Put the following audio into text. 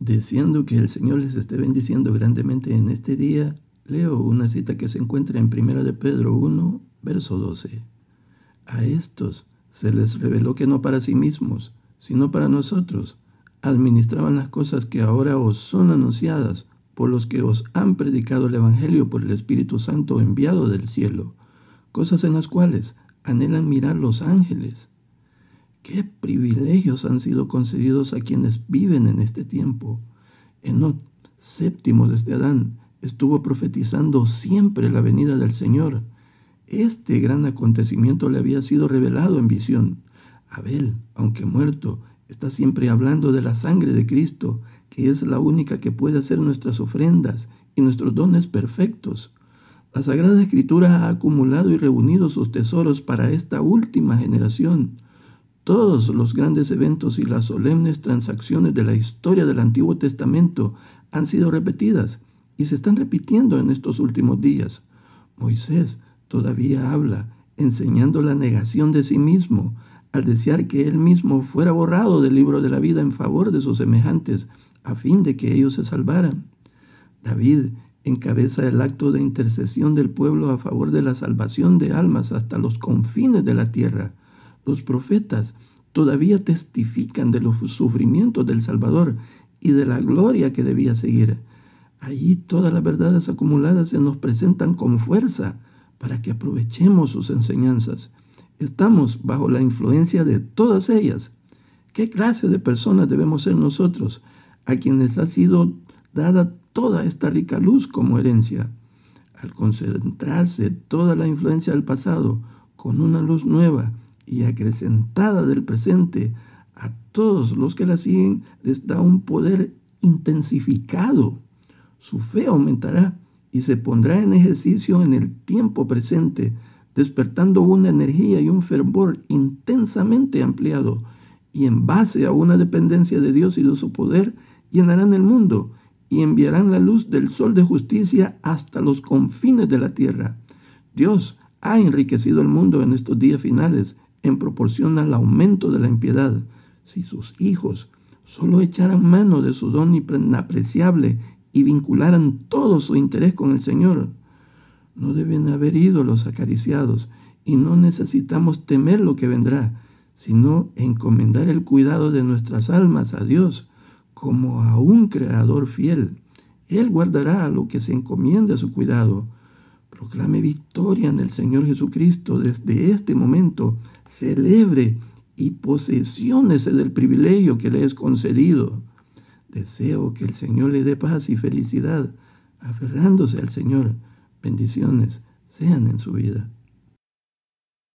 Deseando que el Señor les esté bendiciendo grandemente en este día, leo una cita que se encuentra en 1 de Pedro 1, verso 12. A estos se les reveló que no para sí mismos, sino para nosotros, administraban las cosas que ahora os son anunciadas por los que os han predicado el Evangelio por el Espíritu Santo enviado del cielo, cosas en las cuales anhelan mirar los ángeles. ¿Qué privilegios han sido concedidos a quienes viven en este tiempo? Enoc, séptimo desde Adán, estuvo profetizando siempre la venida del Señor. Este gran acontecimiento le había sido revelado en visión. Abel, aunque muerto, está siempre hablando de la sangre de Cristo, que es la única que puede hacer nuestras ofrendas y nuestros dones perfectos. La Sagrada Escritura ha acumulado y reunido sus tesoros para esta última generación. Todos los grandes eventos y las solemnes transacciones de la historia del Antiguo Testamento han sido repetidas y se están repitiendo en estos últimos días. Moisés todavía habla, enseñando la negación de sí mismo, al desear que él mismo fuera borrado del libro de la vida en favor de sus semejantes, a fin de que ellos se salvaran. David encabeza el acto de intercesión del pueblo a favor de la salvación de almas hasta los confines de la tierra. Los profetas todavía testifican de los sufrimientos del Salvador y de la gloria que debía seguir. Allí todas las verdades acumuladas se nos presentan con fuerza para que aprovechemos sus enseñanzas. Estamos bajo la influencia de todas ellas. ¿Qué clase de personas debemos ser nosotros, a quienes ha sido dada toda esta rica luz como herencia? Al concentrarse toda la influencia del pasado con una luz nueva y acrecentada del presente, a todos los que la siguen les da un poder intensificado. Su fe aumentará y se pondrá en ejercicio en el tiempo presente, despertando una energía y un fervor intensamente ampliado, y en base a una dependencia de Dios y de su poder, llenarán el mundo y enviarán la luz del sol de justicia hasta los confines de la tierra. Dios ha enriquecido el mundo en estos días finales en proporción al aumento de la impiedad. Si sus hijos solo echaran mano de su don inapreciable y vincularan todo su interés con el Señor, no deben haber ídolos acariciados y no necesitamos temer lo que vendrá, sino encomendar el cuidado de nuestras almas a Dios como a un Creador fiel. Él guardará lo que se encomienda a su cuidado. Proclame victoria en el Señor Jesucristo desde este momento. Celebre y posesiónese del privilegio que le es concedido. Deseo que el Señor le dé paz y felicidad, aferrándose al Señor. Bendiciones sean en su vida.